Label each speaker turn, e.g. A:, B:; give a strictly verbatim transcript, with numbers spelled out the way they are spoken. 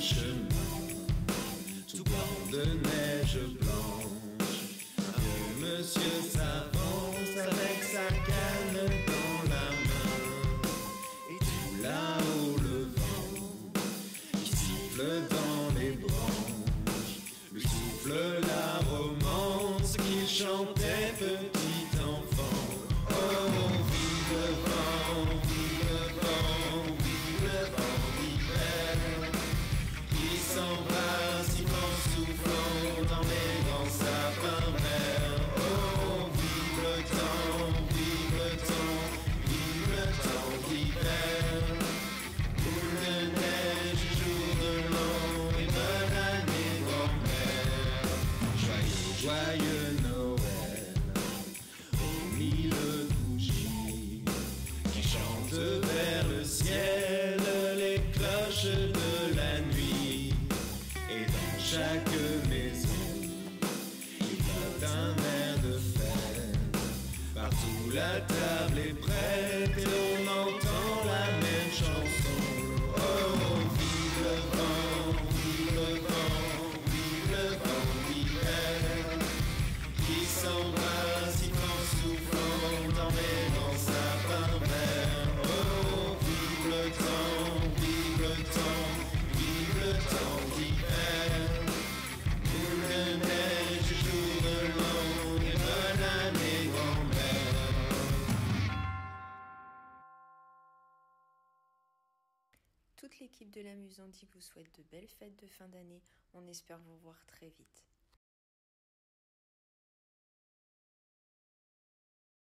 A: chemin, tout blanc de neige blanche. Un vieux monsieur s'avance avec sa canne dans la main. Et tout là-haut le vent qui siffle dans les branches lui souffle la romance qu'il chantait petit enfant. Oh, vive le vent, vive le vent, vive le vent d'hiver qui s'en va sifflant, soufflant dans les grands sapins verts. Oh, vive le temps, vive le temps, vive le temps d'hiver. Boule de neige, jour de l'an et bonne année grand-mère. Joyeux, joyeux Noël aux mille bougies qui chantent vers le ciel les cloches de la nuit. Et dans chaque maison il flotte un air de fête. Partout la table est prête et on entend la même chanson. Oh, vive le vent, vive le vent, vive le vent d'hiver qui s'en va sifflant, soufflant dans les grands sapins verts. Oh, vive le temps, vive le temps, vive le temps d'hiver. Boule de neige, jour de l'an et bonne année grand-mère.
B: Toute l'équipe de l'Amusandi vous souhaite de belles fêtes de fin d'année. On espère vous voir très vite.